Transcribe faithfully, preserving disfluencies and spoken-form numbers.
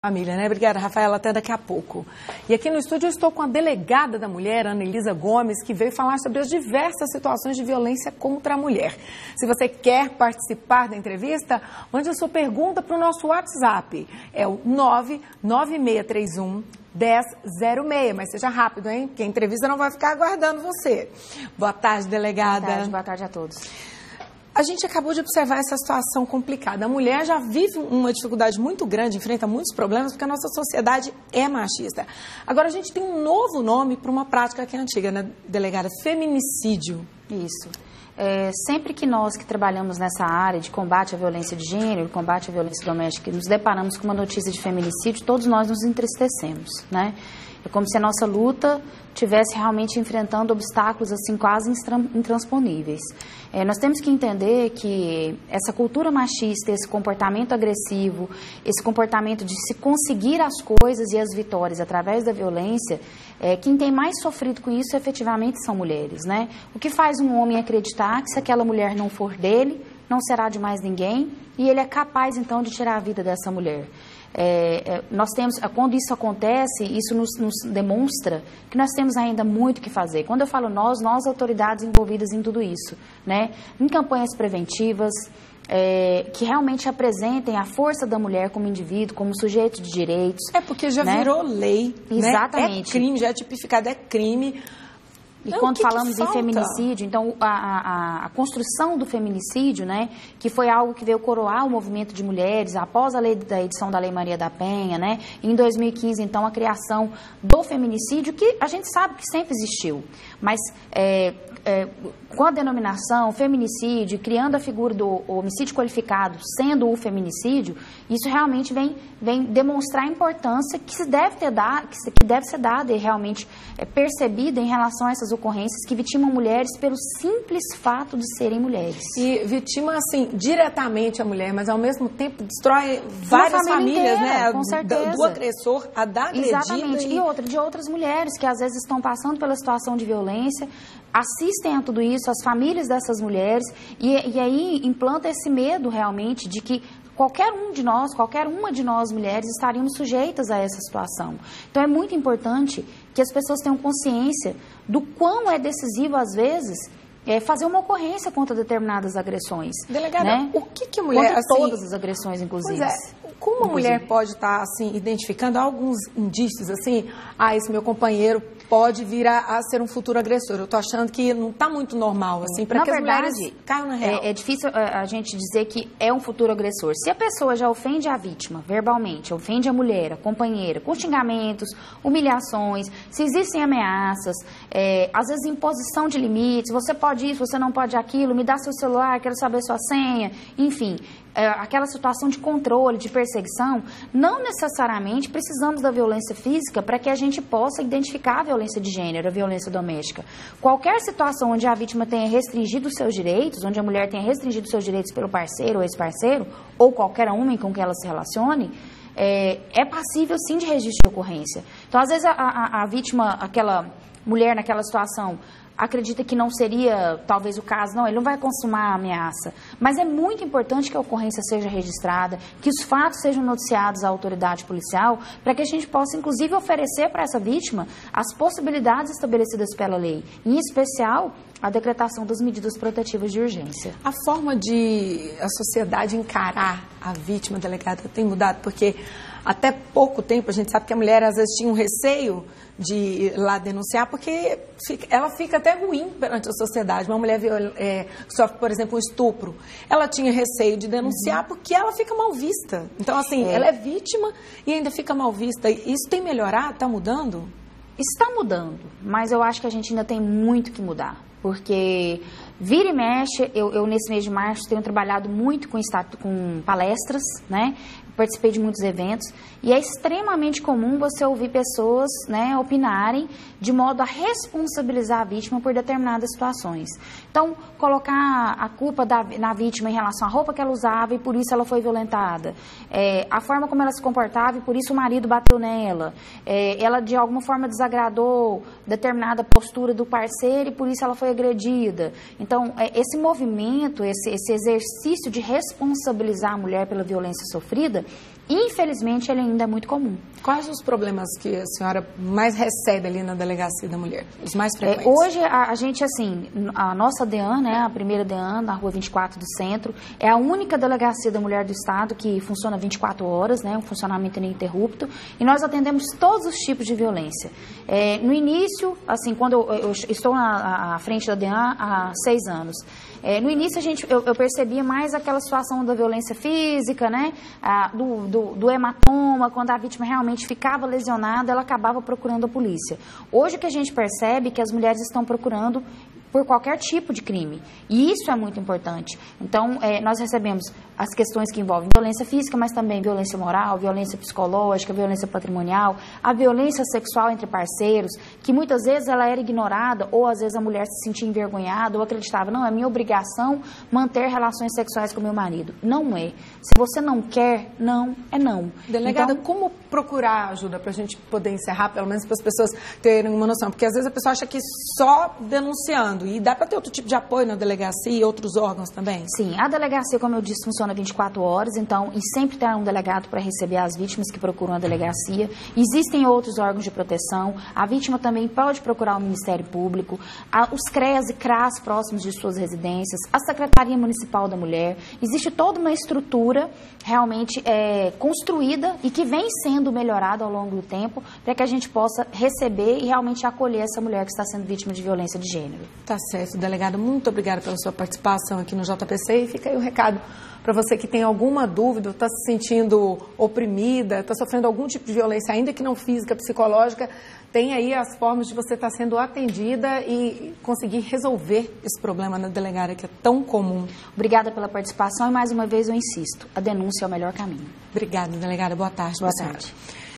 Família, né? Obrigada, Rafaela, até daqui a pouco. E aqui no estúdio eu estou com a delegada da mulher, Ana Elisa Gomes, que veio falar sobre as diversas situações de violência contra a mulher. Se você quer participar da entrevista, mande a sua pergunta para o nosso WhatsApp. É o nove nove seis três um, um zero zero seis. Mas seja rápido, hein? Porque a entrevista não vai ficar aguardando você. Boa tarde, delegada. Boa tarde, boa tarde a todos. A gente acabou de observar essa situação complicada. A mulher já vive uma dificuldade muito grande, enfrenta muitos problemas, porque a nossa sociedade é machista. Agora, a gente tem um novo nome para uma prática que é antiga, né, delegada? Feminicídio. Isso. É, sempre que nós que trabalhamos nessa área de combate à violência de gênero, combate à violência doméstica, nos deparamos com uma notícia de feminicídio, todos nós nos entristecemos, né? É como se a nossa luta estivesse realmente enfrentando obstáculos assim quase intransponíveis. É, nós temos que entender que essa cultura machista, esse comportamento agressivo, esse comportamento de se conseguir as coisas e as vitórias através da violência, é, quem tem mais sofrido com isso efetivamente são mulheres, né? O que faz um homem acreditar que se aquela mulher não for dele, não será de mais ninguém, e ele é capaz então de tirar a vida dessa mulher. É, é, nós temos, quando isso acontece, isso nos, nos demonstra que nós temos ainda muito que fazer. Quando eu falo nós, nós autoridades envolvidas em tudo isso, né? Em campanhas preventivas, é, que realmente apresentem a força da mulher como indivíduo, como sujeito de direitos. É porque já né? virou lei, exatamente. Né? É crime, já é tipificado, é crime. E não, quando que falamos que em feminicídio, então a, a, a construção do feminicídio, né, que foi algo que veio coroar o movimento de mulheres após a lei da edição da Lei Maria da Penha, né, em dois mil e quinze, então, a criação do feminicídio, que a gente sabe que sempre existiu, mas é, é, com a denominação feminicídio, criando a figura do homicídio qualificado, sendo o feminicídio, isso realmente vem, vem demonstrar a importância que se deve ter dado, que, se, que deve ser dada e realmente é, percebida em relação a essas ocorrências que vitimam mulheres pelo simples fato de serem mulheres. E vitima, assim, diretamente a mulher, mas ao mesmo tempo destrói várias famílias, inteira, né? Com certeza. Do, do agressor, a da agredida. Exatamente. E... e outra, de outras mulheres que às vezes estão passando pela situação de violência, assistem a tudo isso, as famílias dessas mulheres, e, e aí implanta esse medo realmente de que qualquer um de nós, qualquer uma de nós mulheres estaríamos sujeitas a essa situação. Então é muito importante que as pessoas tenham consciência do quão é decisivo, às vezes, é fazer uma ocorrência contra determinadas agressões. Delegada, né? o que que a mulher... Contra assim, todas as agressões, inclusive. Pois é, como a inclusive. mulher pode estar, assim, identificando alguns indícios, assim, ah, esse meu companheiro pode vir a, a ser um futuro agressor. Eu estou achando que não está muito normal, assim, para que as mulheres caiam na real. É, é difícil a, a gente dizer que é um futuro agressor. Se a pessoa já ofende a vítima verbalmente, ofende a mulher, a companheira, com xingamentos, humilhações, se existem ameaças, é, às vezes imposição de limites, você pode isso, você não pode aquilo, me dá seu celular, quero saber sua senha, enfim... É, aquela situação de controle, de perseguição, não necessariamente precisamos da violência física para que a gente possa identificar a violência de gênero, a violência doméstica. Qualquer situação onde a vítima tenha restringido os seus direitos, onde a mulher tenha restringido os seus direitos pelo parceiro ou ex-parceiro, ou qualquer homem com quem ela se relacione, é, é passível sim de registro de ocorrência. Então, às vezes, a, a, a vítima, aquela mulher naquela situação, acredita que não seria, talvez, o caso. Não, ele não vai consumar a ameaça. Mas é muito importante que a ocorrência seja registrada, que os fatos sejam noticiados à autoridade policial, para que a gente possa, inclusive, oferecer para essa vítima as possibilidades estabelecidas pela lei, em especial a decretação das medidas protetivas de urgência. A forma de a sociedade encarar a vítima, delegada, tem mudado, porque até pouco tempo a gente sabe que a mulher às vezes tinha um receio de ir lá denunciar, porque fica, ela fica até ruim perante a sociedade. Uma mulher é, sofre, por exemplo, um estupro, ela tinha receio de denunciar uhum. porque ela fica mal vista. Então, assim, é. ela é vítima e ainda fica mal vista. Isso tem melhorado? Está mudando? Está mudando, mas eu acho que a gente ainda tem muito que mudar. Porque vira e mexe, eu, eu nesse mês de março tenho trabalhado muito com, com palestras, né? Participei de muitos eventos e é extremamente comum você ouvir pessoas, né, opinarem de modo a responsabilizar a vítima por determinadas situações. Então, colocar a culpa da, na vítima em relação à roupa que ela usava e por isso ela foi violentada, é, a forma como ela se comportava e por isso o marido bateu nela, é, ela de alguma forma desagradou determinada postura do parceiro e por isso ela foi agredida. Então, é, esse movimento, esse, esse exercício de responsabilizar a mulher pela violência sofrida ainda. Infelizmente, ele ainda é muito comum. Quais os problemas que a senhora mais recebe ali na Delegacia da Mulher? Os mais frequentes? É, hoje, a, a gente, assim, a nossa DEAN, né, a primeira DEAN, na Rua vinte e quatro do Centro, é a única Delegacia da Mulher do Estado que funciona vinte e quatro horas, né, um funcionamento ininterrupto, e nós atendemos todos os tipos de violência. É, no início, assim, quando eu, eu estou na à frente da DEAN há seis anos, É, no início, a gente, eu, eu percebia mais aquela situação da violência física, né? Ah, do, do, do hematoma, quando a vítima realmente ficava lesionada, ela acabava procurando a polícia. Hoje, o que a gente percebe é que as mulheres estão procurando por qualquer tipo de crime. E isso é muito importante. Então, é, nós recebemos as questões que envolvem violência física, mas também violência moral, violência psicológica, violência patrimonial, a violência sexual entre parceiros, que muitas vezes ela era ignorada, ou às vezes a mulher se sentia envergonhada, ou acreditava, não, é minha obrigação manter relações sexuais com meu marido. Não é. Se você não quer, não, é não. Delegada, então, como procurar ajuda para a gente poder encerrar, pelo menos para as pessoas terem uma noção? Porque às vezes a pessoa acha que só denunciando, e dá para ter outro tipo de apoio na delegacia e outros órgãos também? Sim, a delegacia, como eu disse, funciona vinte e quatro horas, então, e sempre terá um delegado para receber as vítimas que procuram a delegacia. Existem outros órgãos de proteção, a vítima também pode procurar o Ministério Público, a, os CREAS e CRAS próximos de suas residências, a Secretaria Municipal da Mulher. Existe toda uma estrutura realmente é, construída e que vem sendo melhorada ao longo do tempo para que a gente possa receber e realmente acolher essa mulher que está sendo vítima de violência de gênero. Tá certo, delegada. Muito obrigada pela sua participação aqui no J P C. E fica aí o recado para você que tem alguma dúvida, está se sentindo oprimida, está sofrendo algum tipo de violência, ainda que não física, psicológica, tem aí as formas de você estar sendo atendida e conseguir resolver esse problema na delegada que é tão comum. Obrigada pela participação e mais uma vez eu insisto, a denúncia é o melhor caminho. Obrigada, delegada. Boa tarde. Boa tarde.